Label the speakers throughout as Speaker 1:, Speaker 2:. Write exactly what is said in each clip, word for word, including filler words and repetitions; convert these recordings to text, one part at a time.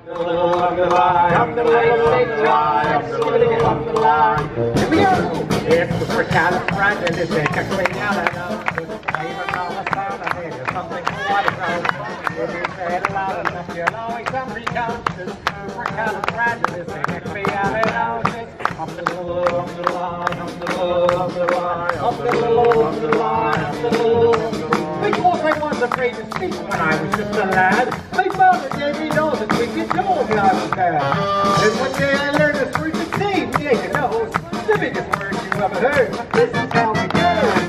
Speaker 1: Here we go. It's the supercalifragilisticexpialidocious. Even though the sound of it is something quite atrocious. If you say it loud enough, you'll always come precocious. Supercalifragilisticexpialidocious. Up the line, up the line, up the line, up the line, up the line, up the line. Because I was afraid to speak when I was just a lad, my father gave me all the wicked dogs I was bad. And one day I learned this word to say, yeah, you know, the biggest word you ever heard. This is how we go.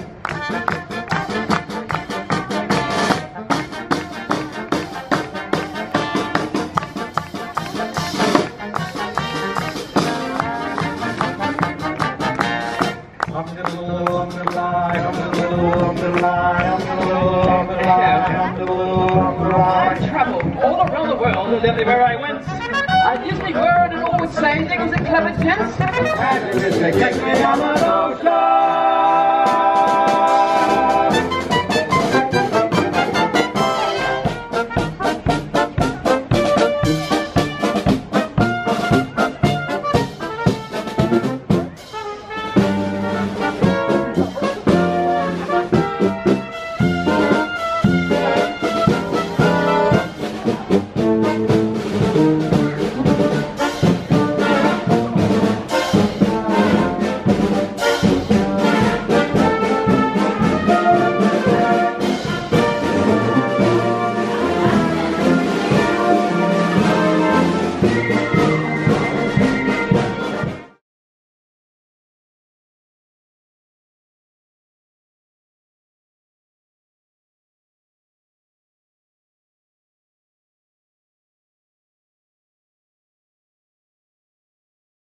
Speaker 1: I'm the little, I'm the lie, I'm the little, I'm the lie, I'm the little, I'm the lie, I'm the little, I'm the lie.
Speaker 2: I travelled all around the world and everywhere I went, I used my word and always say they was a clever gent.
Speaker 1: And you just take me on the ocean.